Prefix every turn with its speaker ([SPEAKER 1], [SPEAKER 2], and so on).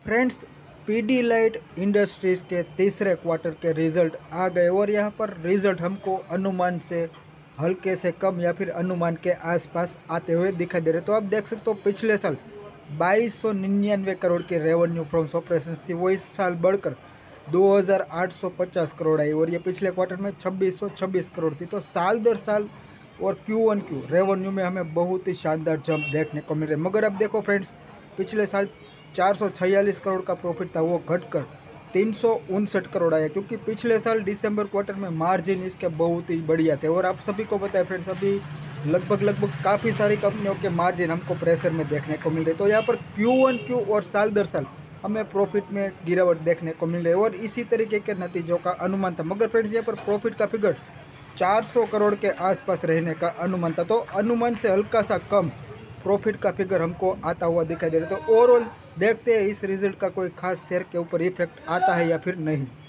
[SPEAKER 1] Friends, Pidilite industries के तीसरे quarter के रिज़ल्ट आ गए और यहाँ पर रिज़ल्ट हमको अनुमान से हल्के से कम या फिर अनुमान के आसपास आते हुए दिखाई दे रहे। तो आप देख सकते हो पिछले साल 2299 करोड़ की रेवेन्यू फ्रॉम ऑपरेशंस थी, वो इस साल बढ़कर 2850 करोड़ आई और ये पिछले क्वार्टर में 2626 करोड़ थी। तो साल दर साल और Q1Q रेवेन्यू में हमें बहुत ही शानदार जंप देखने को मिल रहे। मगर अब देखो फ्रेंड्स, पिछले साल 446 करोड़ का प्रॉफिट था, वो घटकर 359 करोड़ आया, क्योंकि पिछले साल दिसंबर क्वार्टर में मार्जिन इसके बहुत ही बढ़िया थे। और आप सभी को पता है फ्रेंड्स, अभी लगभग काफ़ी सारी कंपनियों के मार्जिन हमको प्रेशर में देखने को मिल रहे। तो यहाँ पर Q1Q और साल दर साल हमें प्रॉफिट में गिरावट देखने को मिल रही है और इसी तरीके के नतीजों का अनुमान था। मगर फ्रेंड्स, यहाँ पर प्रॉफिट का फिगर 400 करोड़ के आसपास रहने का अनुमान था, तो अनुमान से हल्का सा कम प्रॉफिट का फिगर हमको आता हुआ दिखाई दे रहा है। तो ओवरऑल देखते हैं इस रिजल्ट का कोई खास शेयर के ऊपर इफेक्ट आता है या फिर नहीं।